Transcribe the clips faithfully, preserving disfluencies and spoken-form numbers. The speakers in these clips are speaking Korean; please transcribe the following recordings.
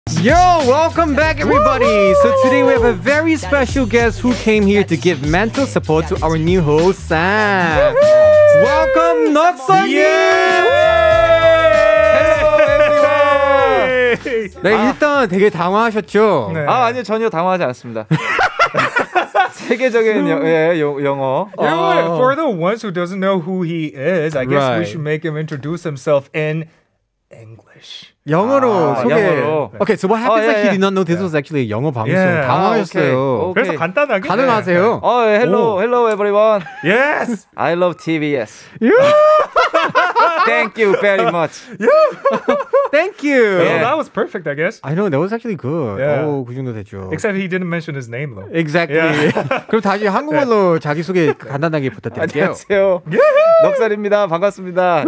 Yo, welcome back everybody. So today we have a very special guest who came here to give mental support to our new host Sam. Welcome, 넉선님. 네, 일단 되게 당황하셨죠? 네. 아, 아니요, 전혀 당황하지 않습니다. 세계적인 여, 예, 여, 영어. You know what? For the ones who doesn't know who he is, I guess Right. we should make him introduce himself in English. 영어로 아, 소개. 영어로. Okay, so what happens 어, 예, if he 예. did not know this was actually 영어 방송? Yeah. 당황하셨어요. 아, 오케이. 그래서 간단하게 가능하세요? 어, 예, hello, 오. hello everyone. 네. Yes. I love 티비에스. Thank you very much. Thank you. Well, Yeah. that was perfect, I guess. I know, that was actually good. Yeah. 오, 그 정도 됐죠. Except he didn't mention his name though. Exactly. Yeah. 그럼 다시 한국말로 자기소개 간단하게 부탁드릴게요. 안녕하세요. 넉살입니다. 반갑습니다.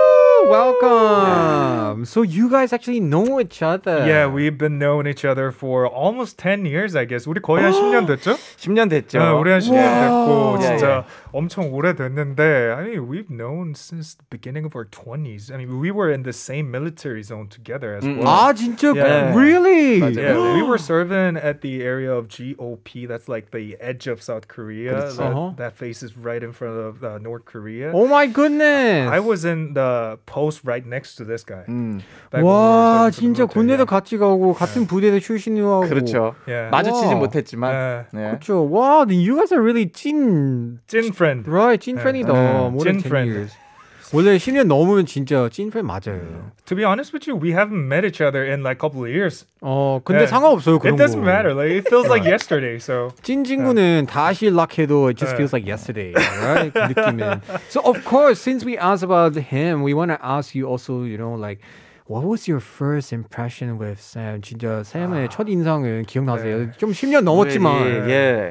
Welcome. So you guys actually know each other. Yeah, we've been knowing each other for almost ten years, I guess. 우리 거의 한 십 년 됐죠? 십 년 됐죠. 네, 우리 한 십 년 와우. 됐고 진짜 예, 예. 엄청 오래됐는데 I mean, we've known since the beginning of our twenties. I mean, we were in the same military zone together as 음, well. 아 진짜? Yeah. Really? 맞아요. Yeah, we were serving at the area of G O P. That's like the edge of South Korea. That, Uh-huh. that faces right in front of uh, North Korea. Oh my goodness. I was in the post right next to this guy. 음, back when we were 와 serving for the 진짜 military, 군대도 yeah. 같이 가고 같은 부대도 출신이고. 그렇죠. Yeah. 마주치진 와. 못했지만. 네. 네. 그렇죠. 와, then you guys are really 찐. Jin friend. Right, 찐 팬이다. 네. More than 찐 ten friend. years. 원래 십 년 넘으면 진짜 찐 팬 맞아요. To be honest with you, we haven't met each other in like a couple of years. 어, 근데 Yeah. 상관없어요 그런 It doesn't 거. matter. Like it feels like yesterday. So 찐 친구는 다시 연락해도 it just 네. feels like yesterday, right? 그 느낌은. So of course, since we asked about him, we want to ask you also, you know, like what was your first impression with Sam? 진짜 샘의 첫 인상은 기억나세요? 좀 십 년 넘었지만 예, 예.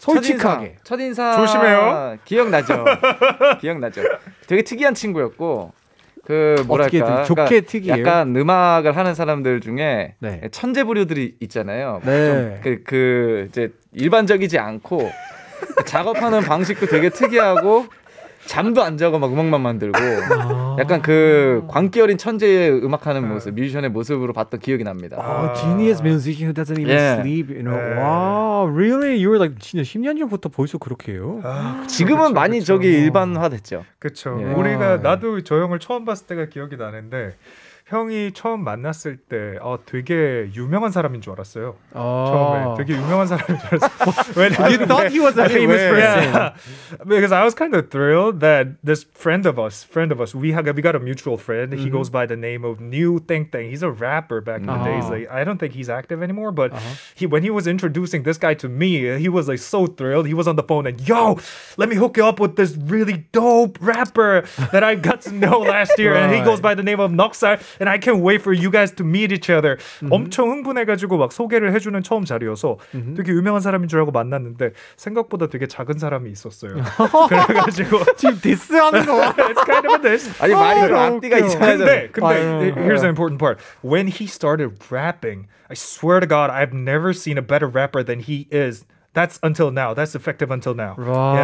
솔직하게. 첫인상, 첫인상 조심해요. 기억나죠. 기억나죠. 되게 특이한 친구였고 그 어떻게 뭐랄까 좋게 그러니까 특이해요? 약간 음악을 하는 사람들 중에 네. 천재부류들이 있잖아요. 네. 그, 그 이제 일반적이지 않고 작업하는 방식도 되게 특이하고 잠도 안 자고 막 음악만 만들고 약간 그 광기 어린 천재의 음악하는 모습, 뮤지션의 모습으로 봤던 기억이 납니다. Oh, genius musician who doesn't even Yeah. sleep, you know. 네. Wow, really? You were like 진짜 십 년 전부터 벌써 그렇게 해요? 아, 지금은 그쵸, 많이 그쵸. 저기 일반화됐죠. 그쵸. 예. 우리가 나도 저 형을 처음 봤을 때가 기억이 나는데 형이 처음 만났을 때 어, 되게 유명한 사람인 줄 알았어요. 처음에 되게 유명한 사람인 줄 알았어요. 왜냐면- You thought he was a famous 왜? person. Yeah, because I was kind of thrilled that this friend of us, friend of us, we had we got a mutual friend. He goes by the name of New Teng Teng. He's a rapper back in the days. Uh-huh. Like I don't think he's active anymore, but he when he was introducing this guy to me, he was like so thrilled. He was on the phone and yo, let me hook you up with this really dope rapper that I got to know last year, and he goes by the name of Noksar, and I can't wait for you guys to meet each other. 엄청 흥분해가지고 막 소개를 해주는 처음 자리여서 되게 유명한 사람인 줄 알고 만났는데 생각보다 되게 작은 사람이 있었어요. 그래가지고 지금 디스하는 거. it's kind of a diss. 아니 말이 좀 아, 앞뒤가 웃겨. 이상하잖아요. 근데 근데 아유. here's the important part. When he started rapping, I swear to God, I've never seen a better rapper than he is. That's until now. That's effective until now.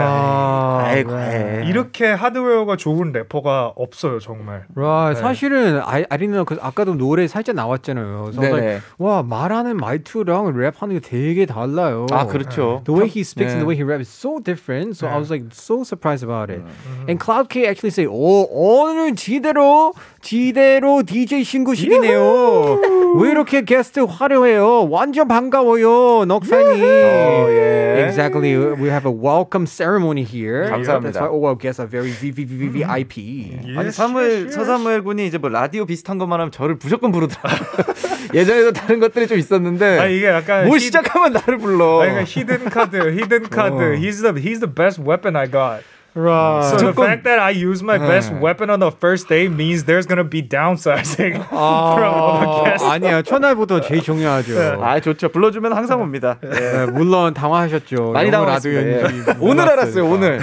Yeah. 아이고, 에이. 이렇게 하드웨어가 좋은 래퍼가 없어요, 정말. Right. 네. 사실은 I, I didn't know, 그 아까도 노래 살짝 나왔잖아요. So I was 네네. like, 와 말하는 말투랑 랩하는 게 되게 달라요. 아 그렇죠. The way he speaks and the 네. way he raps is so different. So I 네. was like so surprised about it. And Cloud K actually say, 오 오늘 지대로 지대로 디제이 신구식이네요. 왜 이렇게 게스트 화려해요? 완전 반가워요, 넉산이. 어, 예. Exactly. We have a welcome ceremony here. 감사합니다. That's why all our guests are very V V V V I P. 아니 사무엘 서사무엘 군이 이제 뭐 라디오 비슷한 것만 하면 저를 무조건 부르더라고요. 예전에도 다른 것들이 좀 있었는데 아 이게 약간 뭘 히- 시작하면 나를 불러. 아, 그러니까 히든 카드, 히든 카드. He's the he's the best weapon I got. Right. So the 무조건- fact that I use my best weapon on the first day means there's gonna be downsizing from all the guests. 아니야, 첫날부터 제일 중요하죠. 아 좋죠. 불러주면 항상 옵니다. 네, 물론 당황하셨죠. 많이 영어 당황했습니다. 라디오인지 예. 오늘 몰랐어요. 알았어요. 오늘.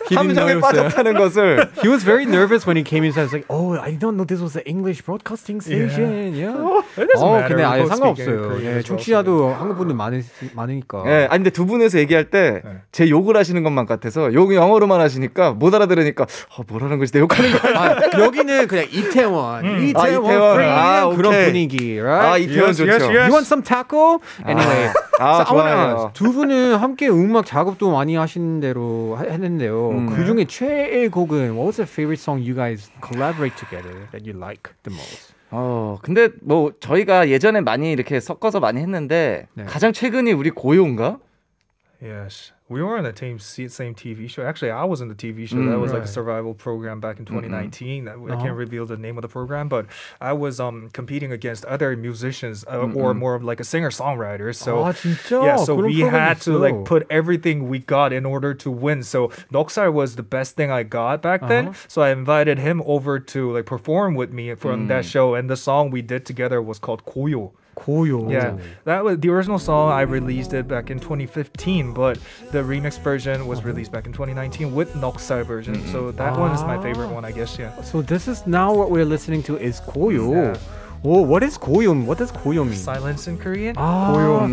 He didn't know 함정에 it was a- 빠졌다는 것을 He was very nervous when he came inside. He was like, "Oh, I don't know this was an English broadcasting station." Yeah. It doesn't 어, matter. 근데 We 아예 both speak 상관없어요. Korean 예, as well, 청취자도 so- 한국 분들 많으, 많으니까. 예, 아니 근데 두 분에서 얘기할 때 제 욕을 하시는 것만 같아서 욕 영어로만 하시니까 못 알아들으니까 어, 뭐라는 거지 내 욕하는 거야. 아, 여기는 그냥 이태원, 이태원, 아, 이태원. 프리 아, 그런 오케이. 분위기, 아 right? 이태원 Yes, 좋죠. yes, yes. You want some taco? Anyway, 아, so I wanna 좋아요. ask, 두 분은 함께 음악 작업도 많이 하시는 대로 하- 했는데요. 음. 그 중에 최애 곡은 what was the favorite song you guys collaborate together that you like the most? 어 근데 뭐 저희가 예전에 많이 이렇게 섞어서 많이 했는데 네. 가장 최근이 우리 고요인가? Yes. We were in the same same T V show. Actually, I was in the T V show. That was like a Right. survival program back in twenty nineteen. I I can't reveal the name of the program, but I was um competing against other musicians uh, or more of like a singer songwriter. So 아, 진짜? yeah, so 그런 we had to 프로그램이 like 있어. put everything we got in order to win. So Noksar was the best thing I got back then. So I invited him over to like perform with me from that show, and the song we did together was called Koyo. 고요. Yeah, that was the original song. I released it back in twenty fifteen, but the remix version was released back in twenty nineteen with Noksar version. So that one is my favorite one, I guess. Yeah. So this is now what we're listening to is 고요. Yeah. Oh, what is 고요? What does 고요 mean? Silence in Korean. 아, 고요.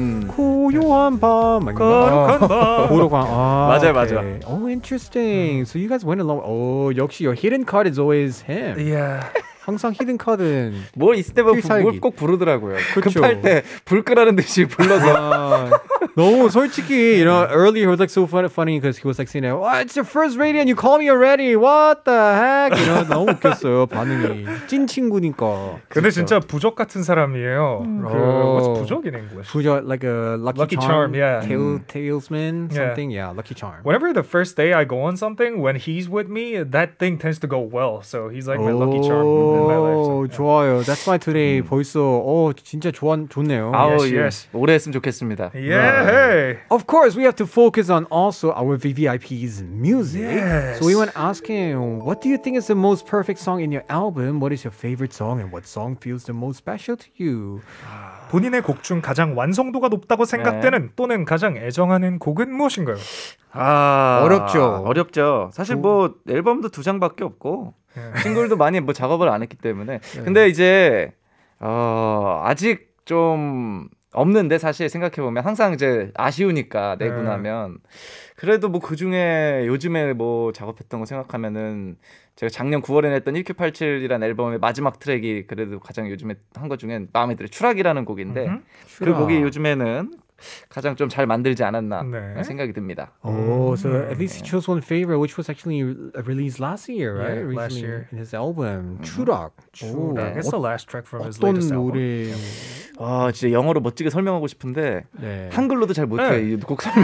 고요한 밤 아닌가? 거룩한 밤. 고요한 아, 맞아요, okay. 맞아요. Oh, interesting. So you guys went along. Oh, 역시 your hidden card is always him. Yeah. 항상 히든 카드는 뭐 있을 때면 필살기. 꼭 부르더라고요. 그쵸. 급할 때 불 끄라는 듯이 불러서 아, 너무 솔직히, you know, earlier it was like so funny, funny because he was like saying, "Oh, it's your first radio and you call me already. What the heck?" You know, 너무 웃겼어요 반응이. 찐 친구니까. 근데 진짜 부적 같은 사람이에요. 그 어. what's 부적 in English? 부자 like a lucky, Lucky charm, yeah. Tail, talesman, Yeah. something. Yeah, lucky charm. Whenever the first day I go on something, when he's with me, that thing tends to go well. So he's like my lucky charm in my life. So, 오, yeah. 좋아요. That's why today 벌써 어 진짜 좋아 좋네요. 아우 Yes, 예. yes. 오래 했으면 좋겠습니다. Yeah, hey. Of course, we have to focus on also our V V I P's music. Yes. So we want to ask him, what do you think is the most perfect song in your album? What is your favorite song, and what song feels the most special to you? 본인의 곡 중 가장 완성도가 높다고 생각되는 또는 가장 애정하는 곡은 무엇인가요? 아 어렵죠. 어렵죠. 사실 뭐 앨범도 두 장밖에 없고 싱글도 많이 뭐 작업을 안 했기 때문에. 근데 이제 어, 아직 좀 없는데 사실 생각해 보면 항상 이제 아쉬우니까 내고 네. 나면 그래도 뭐 그 중에 요즘에 뭐 작업했던 거 생각하면은 제가 작년 구월에 냈던 일큐팔칠이라는 앨범의 마지막 트랙이 그래도 가장 요즘에 한 것 중엔 마음에 들어요. 추락이라는 곡인데 음흠. 그 추락. 곡이 요즘에는 가장 좀 잘 만들지 않았나 네. 생각이 듭니다. Oh, so at least he chose one favorite, which was actually uh, released last year, right? Yeah, last Recently year. in his album, 추락. 오, It's the last track from his 어떤 latest album. 노래? 아 진짜 영어로 멋지게 설명하고 싶은데 네. 한글로도 잘 못해요. 네. 이 곡 설명.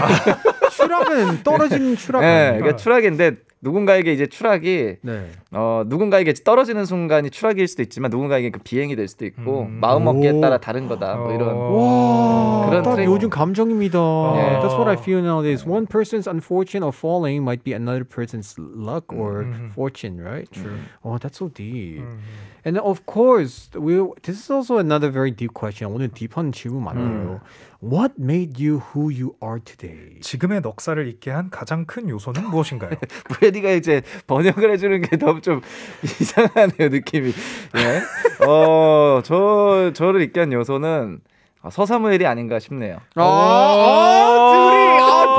추락은 떨어지는 추락 네, 아닌가? 그러니까 추락인데 누군가에게 이제 추락이 네. 어 누군가에게 떨어지는 순간이 추락일 수도 있지만 누군가에게 그 비행이 될 수도 있고 음. 마음 먹기에 오. 따라 다른 거다. 뭐 이런. 와, 그런 딱 트랙. 요즘 감정입니다. 네. That's what I feel nowadays. One person's unfortune or falling might be another person's luck or Mhm. fortune, right? True. Oh, that's so deep. Mhm. And of course, we this is also another very deep question. 오늘 딥한 질문 많네요. What made you who you are today? 지금의 넉살을 있게 한 가장 큰 요소는 무엇인가요? 브레디가 이제 번역을 해주는 게 너무 좀 이상하네요 느낌이. 예. 어저 저를 있게 한 요소는 서사무엘이 아닌가 싶네요. 아, 아, 둘이 아,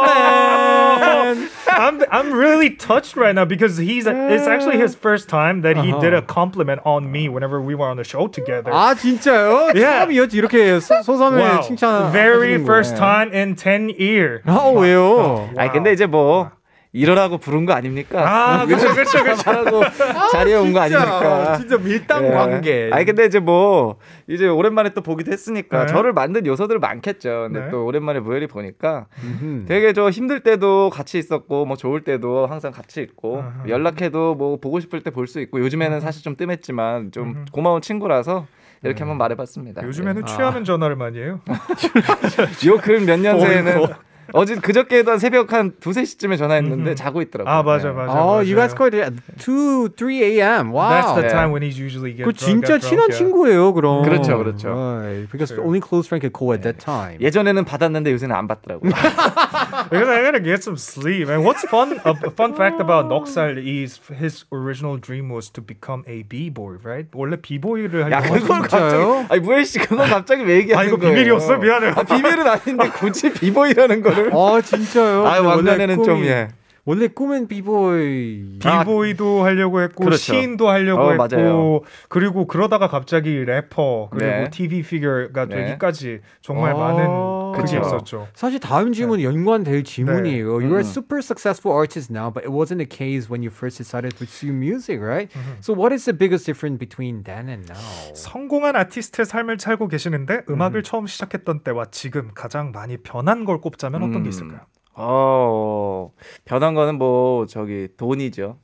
브로맨. I'm I'm really touched right now because he's it's actually his first time that he did a compliment on me whenever we were on the show together. 아 진짜요? Yeah. 처음이었지 이렇게 소- 소삼을 Wow. 칭찬. Very 하시는 first 거예요. time in ten years. 아 왜요? 아니 근데 이제 뭐 이러라고 부른 거 아닙니까? 아, 그쵸, 그쵸, 그쵸. 말하고 자리에 온 거 아닙니까? 진짜 밀당 예. 관계. 아니 근데 이제 뭐 이제 오랜만에 또 보기도 했으니까 네. 저를 만든 요소들 많겠죠. 근데 네. 또 오랜만에 무엘이 보니까 음흠. 되게 저 힘들 때도 같이 있었고 뭐 좋을 때도 항상 같이 있고 아하. 연락해도 뭐 보고 싶을 때 볼 수 있고 요즘에는 사실 좀 뜸했지만 좀 고마운 친구라서 이렇게 한번 말해봤습니다. 요즘에는 아. 취하는 전화를 많이 해요. 요근 몇 년새에는 어제 그저께도 한 새벽 한 두세 시쯤에 전화했는데 자고 있더라고요. 아 맞아 네. 맞아. Oh, 맞아. you guys called it at two, three a.m. Wow. That's the Yeah. time when he's usually get 그 drunk, 진짜 get 친한 drunk, yeah. 친구예요, 그럼. 그렇죠, 그렇죠. Right. Because True. only close friend could call at that time. 예전에는 받았는데 요새는 안 받더라고요. Because I gotta get some sleep. And what's fun? A, a fun fact about Noksal is his original dream was to become a b-boy, right? 원래 b-boy를 야 하려고. 그걸 진짜요? 갑자기 아니 무엘 씨 그건 갑자기 왜 얘기하는 아, 이거 거예요? 비밀이었어? 미안해요. 아, 비밀은 아닌데 굳이 비보이라는 거를. 아 진짜요? 아 근데 원래 왕년에는 좀 꿈이- 예. 원래 꿈은 비보이. 비보이도 하려고 했고 그렇죠. 시인도 하려고 어, 했고 맞아요. 그리고 그러다가 갑자기 래퍼 그리고 네. 티비 피규어가 네. 되기까지 정말 아, 많은 그게 그쵸. 있었죠. 사실 다음 질문 연관될 질문이에요. You're a 음. super successful artist now, but it wasn't the case when you first decided to pursue music, right? So what is the biggest difference between then and now? 성공한 아티스트의 삶을 살고 계시는데 음악을 처음 시작했던 때와 지금 가장 많이 변한 걸 꼽자면 어떤 게 음. 있을까요? 어 변한 거는 뭐 저기 돈이죠.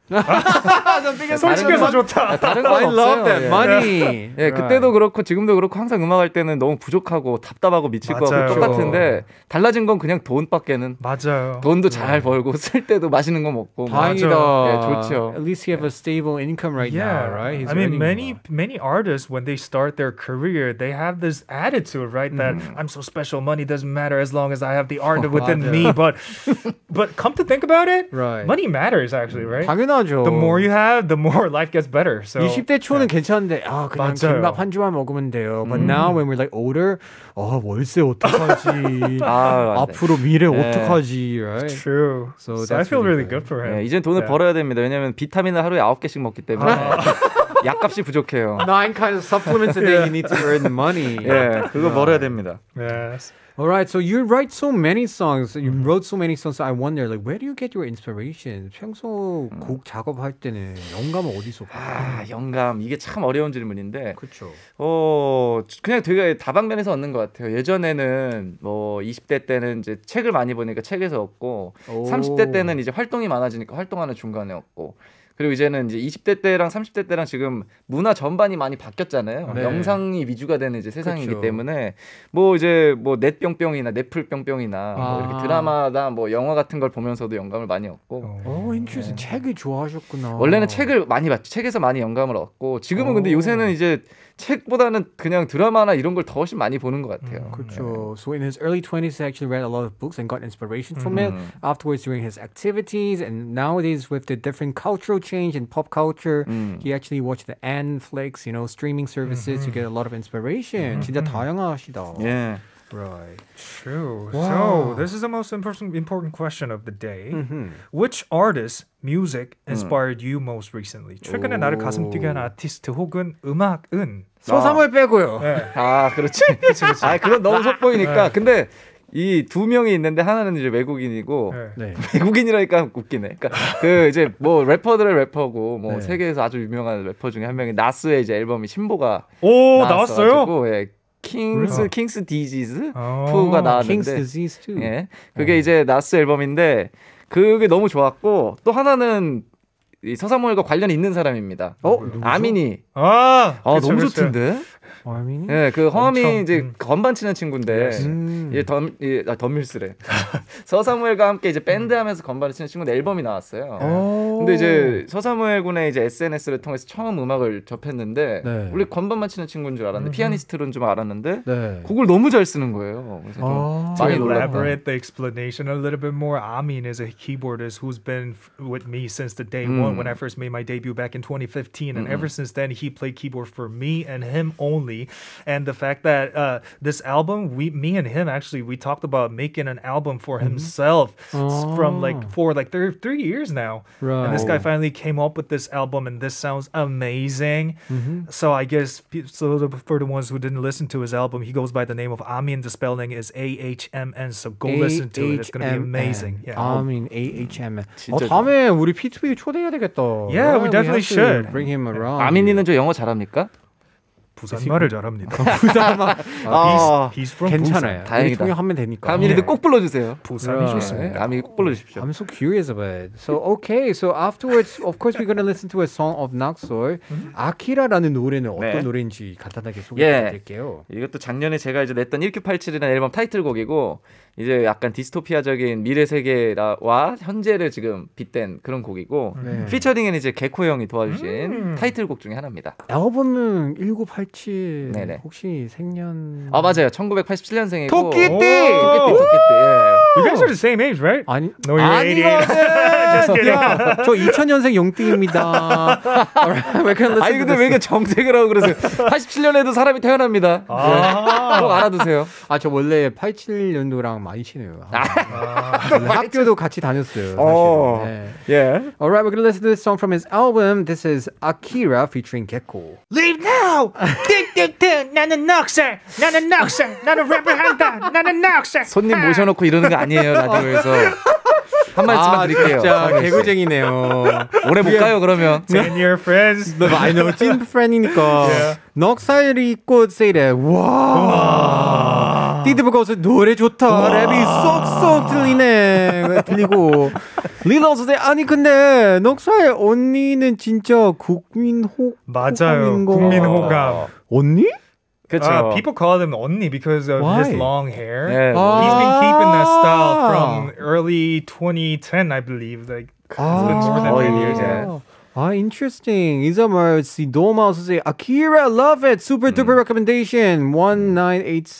솔직해서 건- 좋다. 다른 건 I love 없어요. that 예. money. 예, 그때도 그렇고 지금도 그렇고 항상 음악할 때는 너무 부족하고 답답하고 미칠 것 맞아요. 같고 똑같은데 달라진 건 그냥 돈밖에는 맞아요. 돈도 잘 벌고 쓸 때도 맛있는 거 먹고 뭐. 다행이다. 예, 좋죠. At least you have a stable income right Yeah, now, right? He's I mean, earning many more. many artists when they start their career, they have this attitude, right? That I'm so special, money doesn't matter as long as I have the art within 맞아요. me. But but come to think about it, Right. money matters actually, right? 당연하죠. The more you have, the more life gets better. So 이십 대 초는 괜찮은데 아 그냥 맞아요. 김밥 한 주만 먹으면 돼요. But now when we're like older, 아 월세 어떡하지? 아, 안 돼. 앞으로 미래 네. 어떡하지? Right? true. So So, I that's feel really really good for him. 예, 이젠 돈을 네. 벌어야 됩니다. 왜냐면 비타민을 하루에 아홉 개씩 먹기 때문에 약값이 부족해요. Nine kinds of supplements a day you need to earn money. 예, 그거 벌어야 됩니다. Yes. All right, so you write so many songs. You wrote so many songs. So I wonder, like, where do you get your inspiration? 평소 곡 작업할 때는 영감은 어디서 봐? 아, 영감 이게 참 어려운 질문인데 그렇죠. 어 그냥 되게 다방면에서 얻는 것 같아요. 예전에는 뭐 이십 대 때는 이제 책을 많이 보니까 책에서 얻고 오. 삼십 대 때는 이제 활동이 많아지니까 활동하는 중간에 얻고 그리고 이제는 이제 이십 대 때랑 삼십 대 때랑 지금 문화 전반이 많이 바뀌었잖아요. 네. 영상이 위주가 되는 이제 세상이기 그쵸. 때문에 뭐 이제 뭐 넷뿅뿅이나 넷플뿅뿅이나 아. 뭐 이렇게 드라마나 뭐 영화 같은 걸 보면서도 영감을 많이 얻고 오, interesting. 책을 좋아하셨구나. 원래는 책을 많이 봤죠. 책에서 많이 영감을 얻고 지금은 근데 오. 요새는 이제 책보다는 그냥 드라마나 이런 걸 더 훨씬 많이 보는 것 같아요. 그렇죠. So in his early twenties, he actually read a lot of books and got inspiration from it. 음. Afterwards, during his activities, and nowadays with the different cultural change in pop culture, 음. he actually watched the Netflix, you know, streaming services to get a lot of inspiration. 진짜 다양하시다. 예. Right. True. Wow. So this is the most important important question of the day. Mhm. Which artist music inspired you most recently? 최근에 나를 가슴 뛰게 한 아티스트 혹은 음악은 소삼을 빼고요. 네. 아, 그렇지. 아, 그건 너무 속보이니까. 근데 이 두 명이 있는데 하나는 이제 외국인이고 네. 네. 외국인이라니까 웃기네. 그러니까 그 이제 뭐 래퍼들의 래퍼고 뭐 네. 세계에서 아주 유명한 래퍼 중에 한 명이 나스의 이제 앨범이 신보가 오 나왔어요? 나왔어가지고, 예. 킹스 그래요? 킹스 디지즈 어. 푸가 나왔는데 King's Disease too. 예. 그게 이제 나스 앨범인데 그게 너무 좋았고 또 하나는 이 서사모엘과 관련이 있는 사람입니다. 어, 누구죠? 아민이. 아, 아, 그쵸, 너무 그쵸. 좋던데? 아민이? 예, 그 허미 엄청, 이제 음. 건반 치는 친구인데 음. 예, 덤, 예, 아, 덤밀스래. 서사무엘과 함께 이제 밴드 하면서 건반을 치는 친구인데 앨범이 나왔어요. 오. 근데 이제 서사무엘 군의 이제 에스엔에스를 통해서 처음 음악을 접했는데 네. 원래 건반만 치는 친구인 줄 알았는데 피아니스트로는 좀 알았는데 네. 곡을 너무 잘 쓰는 거예요. 그래서 좀 아. To 많이 놀랐다. elaborate the explanation a little bit more, Amin is a keyboardist who's been f- with me since the day Mm. one when I first made my debut back in twenty fifteen, and ever since then he played keyboard for me and him only. And the fact that uh, this album, we, me and him actually, we talked about making an album for himself s- from like for like three, three years now. Right. And this guy finally came up with this album, and this sounds amazing. So I guess pe- so the, for the ones who didn't listen to his album, he goes by the name of Amin. The spelling is A H M N. So go listen to it. It's gonna be amazing. Yeah. 아민 A H M N. 어, 진짜 다음에 우리 피투비 초대해야 되겠다. Yeah, we Right? definitely have to should. Bring him around. 아민이는 저 영어 잘합니까? 부산말을 잘합니다. 아, He's, he's from 괜찮아요. 우리 다행이다. 통역하면 되니까. 아민이도 꼭 불러주세요. 부산. 부산이 Right. 좋습니다. 네, 아민이 꼭 불러주십시오. I'm so curious about it. So okay, so afterwards, of course, we're gonna listen to a song of Naxor. 아키라라는 노래는 어떤 네. 노래인지 간단하게 예. 소개해드릴게요. 이것도 작년에 제가 이제 냈던 일큐팔칠이라는 앨범 타이틀곡이고 이제 약간 디스토피아적인 미래 세계와 현재를 지금 빗댄 그런 곡이고 네. 피처링은 이제 개코 형이 도와주신 음. 타이틀곡 중에 하나입니다. 앨범은 천구백팔십칠. 네네. 혹시 생년? 아 맞아요. 천구백팔십칠 년생이고 토끼띠! 토끼띠 토끼띠. 예. You guys are the same age, right? 아니 No, you're eighty-eight. Just kidding. 야, 저 이천 년생 용띠입니다. 왜 그런 아니 근데 왜 이렇게 정색을 하고 그러세요? 팔십칠 년에도 사람이 태어납니다. 아. 꼭 알아두세요. 아, 저 원래 팔십칠 년도랑 많이 친해요. 아. 원래 학교도 같이 다녔어요. 사실. 어. 네. 예. Alright, we're gonna listen to this song from his album. This is Akira featuring Gekko. Leave now. 틱틱틱 나는 넉살. 나는 넉살. 나는 랩을 한다. 나는 넉살. 손님 모셔놓고 이러는 거 아니에요 라디오에서. 한 말씀만 아, 드릴게요. 진짜 개구쟁이네요. 오래 못 가요 그러면. Ten year friends. I know, 찐 팬이니까. 넉살이 있고 say that. 와. 띠드버거스 노래 좋다. 랩이 쏙쏙 들리네. 들리고. 리더스 대 아니 근데 넉살 언니는 진짜 국민호 맞아요. 호감인가? 국민 호감. 언니? 그렇죠. Uh, people call him Onni because of Why? his long hair. 네. He's been keeping that style from Ah. early twenty ten, I believe. Like it's 아, been more than 거의 ten years. 이제. Yeah. 아, interesting. 이점을 시도마 선생 Akira, love it. Super duper recommendation. 천구백팔십칠.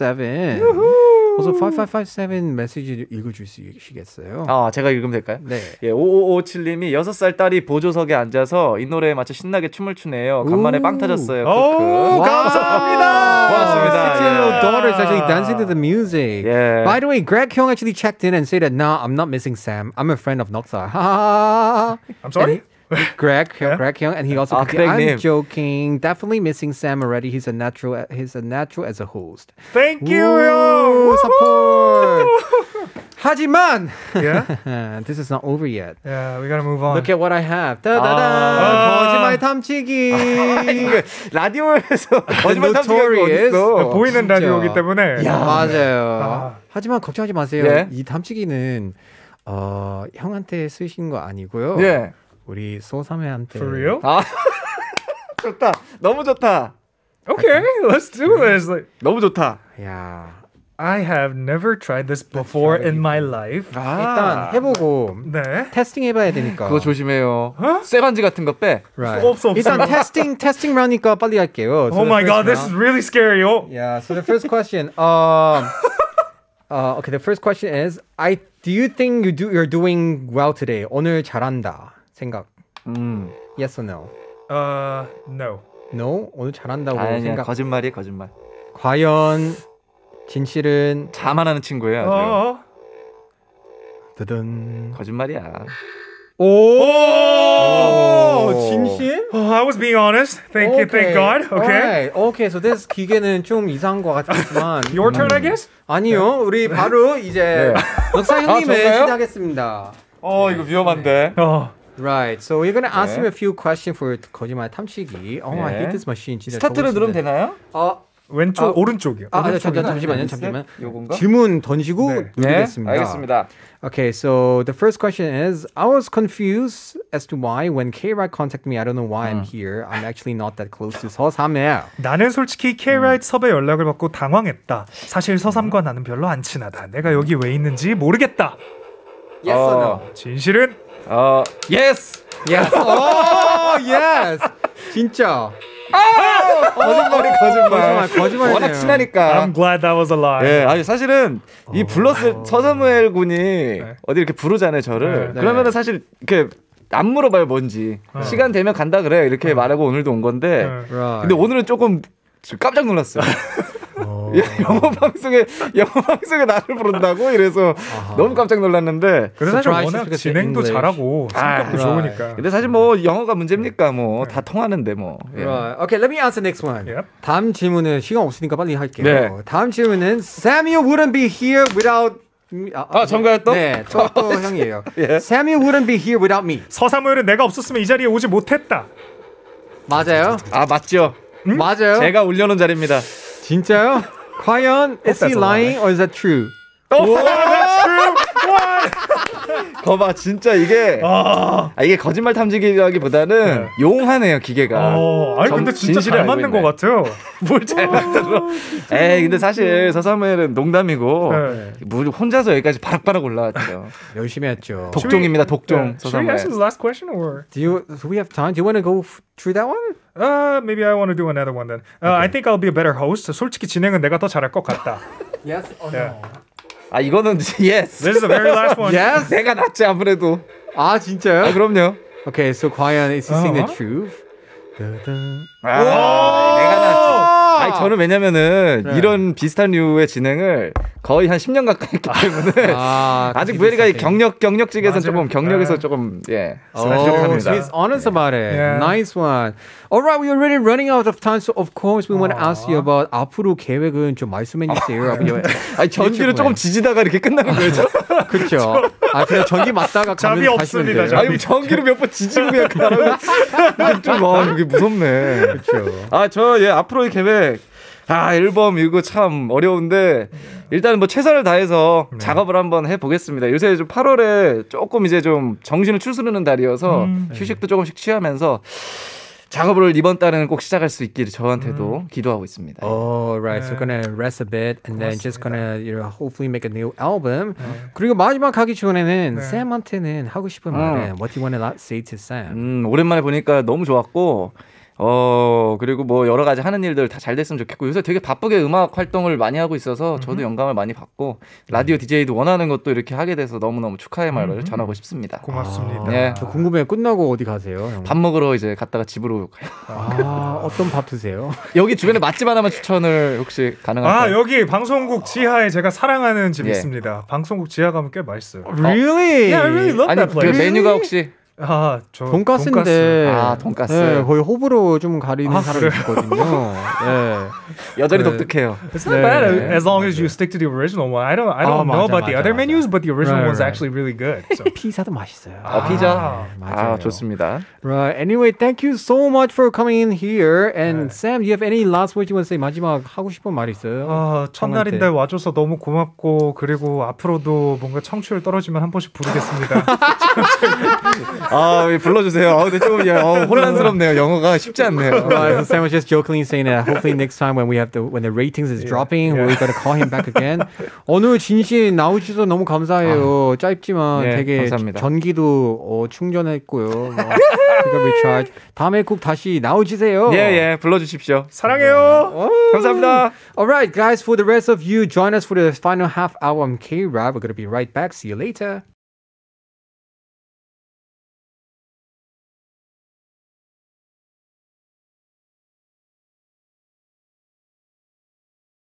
Also five five five seven 메시지 읽어주시겠어요? 아 제가 읽으면 될까요? 네. 예, 오오오칠님이 여섯 살 딸이 보조석에 앉아서 이 노래에 맞춰 신나게 춤을 추네요. 간만에 오. 빵 터졌어요. 오, 크크. 감사합니다. 고맙습니다. six-year-old 예. daughter is actually dancing to the music. 예. By the way, Greg Hyung actually checked in and said that, no, I'm not missing Sam. I'm a friend of Noksa. Ha I'm sorry? Greg, Yeah. Greg Hyung, and he also Ah, continued, Greg I'm Nim. joking. Definitely missing Sam already. He's a natural. He's a natural as a host. Thank you. Woo, yo. support. 하지만 Yeah. this is not over yet. Yeah, we gotta move on. Look at what I have. 따다다. 아. 거짓말 탐지기. 라디오에서 거짓말 탐지기가 Notorious. 어딨어? 보이는 진짜. 라디오이기 때문에. 야, 맞아요. 아. 하지만 걱정하지 마세요. 예. 이 탐지기는 어, 형한테 쓰신 거 아니고요. 예. 우리 소삼회한테. For real? 아 좋다. 너무 좋다. Okay, let's do this. Like, 너무 좋다. 야. I have never tried this before in my life. 일단 해보고 네. 테스팅 해봐야 되니까. 그거 조심해요. 쇠반지 같은 거 빼. Right. 없어, 없어. 일단 테스팅 테스팅 라니까 빨리 할게요. So Oh the my first god, this round- is really scary. Oh. Yeah. So the first question. Um. uh, okay. The first question is, I do you think you do you're doing well today? 오늘 잘한다. 생각. 음. Yes or no? Uh, no. No. 오늘 잘한다고 아니야 생각. 거짓말이에요 거짓말. 과연 진실은 자만하는 친구예요. 아주. Oh. 드든. 거짓말이야. 오! 오! 진심? Oh, I was being honest. Thank you, thank God. Okay. Alright. Okay. So this 기계는 좀 이상한 것 같지만. Your turn, I guess. 아니요. 우리 바로 이제 넉사 형님을 저인가요? 시작하겠습니다. 어 이거 위험한데. Oh. Right. So we're gonna ask 네. him a few questions for 거짓말 탐지기. Oh, I 네. hate this machine. 진짜 스타트를 저거 누르면 진짜- 되나요? 어, 왼쪽, 아, 오른쪽이요. 아, 아, 오른쪽이요. 잠깐, 잠시만요, 네, 잠시만. 요건가? 질문 던지고 네. 누르겠습니다. 네, 알겠습니다. Okay, so the first question is, I was confused as to why when K-Ride contacted me, I don't know why I'm here. I'm actually not that close to 서삼회. 나는 솔직히 K-Ride 섭외 연락을 받고 당황했다. 사실 서삼과 나는 별로 안 친하다. 내가 여기 왜 있는지 모르겠다. Yes or no? 어. 진실은 어, yes. Yes. Oh, yes. 진짜. 거짓말이 거짓말. 거짓말, 거짓말이네요. 워낙 친하니까. I'm glad that was a lie. 예, 아니 사실은 이 불렀을 서사무엘 군이 어디 이렇게 부르잖아요, 저를. 네. 그러면은 사실 이렇게 안 물어봐요, 뭔지. 시간 되면 간다 그래. 이렇게 말하고 오늘도 온 건데. 네. Right. 근데 오늘은 조금 깜짝 놀랐어요. 야, 영어 방송에 영어 방송에 나를 부른다고 이래서 너무 깜짝 놀랐는데. 근데 사실 Surprise 워낙 because 진행도 English. 잘하고 성격도 right. 좋으니까. 근데 사실 뭐 영어가 문제입니까? 뭐 다 통하는데 뭐. 예. Right. Okay, let me answer the next one. Yep. 다음 질문은 시간 없으니까 빨리 할게요. 네. 다음 질문은 Samuel wouldn't be here without me. 아, 아, 전가요 또? 네, 또, 또 형이에요. 예. Samuel wouldn't be here without me. 서사무엘은 내가 없었으면 이 자리에 오지 못했다. 맞아요? 아, 맞죠. 맞아요? 제가 올려놓은 자리입니다. 진짜요? 과연 is he that's a lying or is that true? Oh, that's true. 거봐 진짜 이게 아, 이게 거짓말 탐지기라기보다는 네. 용하네요 기계가. 어, 아니 근데 진짜 잘 맞는 것 같아요. 뭘 잘 만들어? 에이 근데 사실 서사무엘은 농담이고 네. 물 혼자서 여기까지 바락바락 올라왔죠. 열심히 했죠. 독종입니다 독종. Yeah. Should we ask this last question or? Do you? Do we have time? Do you want to go through that one? Uh, maybe I want to do another one then. Uh, okay. I think I'll be a better host. 솔직히 진행은 내가 더 잘할 것 같다. Yes or yeah. no? 아 이거는 yes. This is the very last one. Yes. 내가 낫지 아무래도. 아 진짜요? 아 그럼요. Okay, so 과연 is he saying uh-huh. the truth? 아, 내가 낫지. 아니 저는 왜냐면은 네. 이런 비슷한 류의 진행을 거의 한 십 년 가까이 했기 때문에 아, 아직 무에리가 경력 경력직에서 조금 경력에서 네. 조금 예 부족합니다. Oh, he's honest about it. Yeah. Nice one. Alright, we are already running out of time, so of course we want to ask you about 앞으로 계획은 좀 말씀해 주세요. 아니 전기를 조금 지지다가 이렇게 끝나는 거죠? 그렇죠. 아 그냥 전기 맞다가 가면 없습니다. 돼요. 아니 전기를 몇 번 지지고 그냥 가면 좀 와 이게 무섭네. 그렇죠. 아 저 예 앞으로의 계획. 아 앨범 이거 참 어려운데 일단 뭐 최선을 다해서 네. 작업을 한번 해보겠습니다. 요새 좀 팔월에 조금 이제 좀 정신을 추스르는 달이어서 음, 휴식도 조금씩 취하면서 작업을 이번 달에는 꼭 시작할 수 있기를 저한테도 음. 기도하고 있습니다. Oh, right. 네. So gonna rest a bit and then just gonna you know hopefully make a new album. 네. 그리고 마지막 하기 전에는 네. 샘한테는 하고 싶은 음. 말은 What do you want to say to Sam? 음, 오랜만에 보니까 너무 좋았고. 어 그리고 뭐 여러 가지 하는 일들 다 잘 됐으면 좋겠고 요새 되게 바쁘게 음악 활동을 많이 하고 있어서 저도 영감을 많이 받고 라디오 디제이도 원하는 것도 이렇게 하게 돼서 너무너무 축하의 말을 음. 전하고 싶습니다. 고맙습니다. 아, 예. 저 궁금해요. 끝나고 어디 가세요? 형? 밥 먹으러 이제 갔다가 집으로 가요. 아, 어떤 밥 드세요? 여기 주변에 맛집 하나만 추천을 혹시 가능할까요? 아 여기 방송국 지하에 제가 사랑하는 집 예. 있습니다. 방송국 지하 가면 꽤 맛있어요. Really? Yeah, I really love 아니 that 그 place. 메뉴가 혹시 아, 저 돈가스인데 돈가스. 아 돈가스 네, 거의 호불호 좀 가리는 아, 사람이 있거든요. 네. 여전히 네. 독특해요. It's not 네. bad as long as you stick to the original one. I don't I don't 아, know 맞아, about the 맞아, other 맞아. menus, but the original Right, one's right. actually really good. So. 피자도 맛있어요. 아, 피자 맞아요. 아 좋습니다. Right. Anyway, thank you so much for coming in here. And Sam, do you have any last words you want to say? 마지막 하고 싶은 말 있어요? 아, 첫날인데 와줘서 너무 고맙고 그리고 앞으로도 뭔가 청취율 떨어지면 한 번씩 부르겠습니다. 아 불러주세요. 아, 근데 좀 야, 어, 혼란스럽네요. 영어가 쉽지 않네요. Right, so Sam was just jokingly saying that hopefully next time when we have the when the ratings is Yeah, dropping, yeah. we're gonna call him back again. 오늘 진심 나오셔서 너무 감사해요. 짧지만 네, 되게 감사합니다. 전기도 어, 충전했고요. 뭐, 그러니까 recharge. 다음에 꼭 다시 나오주세요. 예예 불러주십시오. 사랑해요. 감사합니다. Alright, guys, for the rest of you, join us for the final half hour on K-Rap. We're gonna be right back. See you later.